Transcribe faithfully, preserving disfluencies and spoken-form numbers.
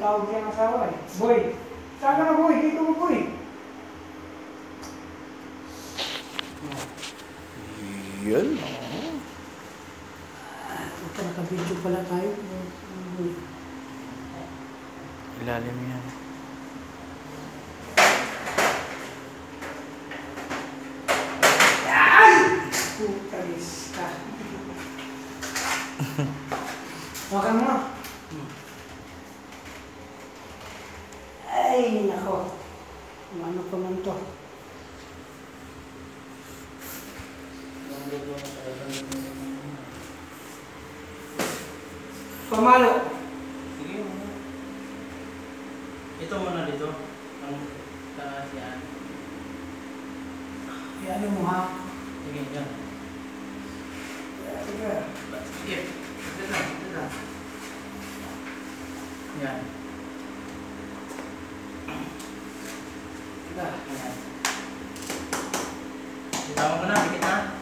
tawag siya ng asawa eh. Boy! Saan ka na boy? Dito mo boy! Yun. Ito, nakabidyo pala tayo. Ilalim yan. Ay! Putalis ka. Makan mo. Ay, nako. Ano pa man to? Pamalo. Sige muna. Ito muna dito. Ang kasiyan. Yan mo ha. Sige, dyan. Sige. Sige. Ito na, ito na. Yan. Ika. Yan. Bitawan ko na, pikit na.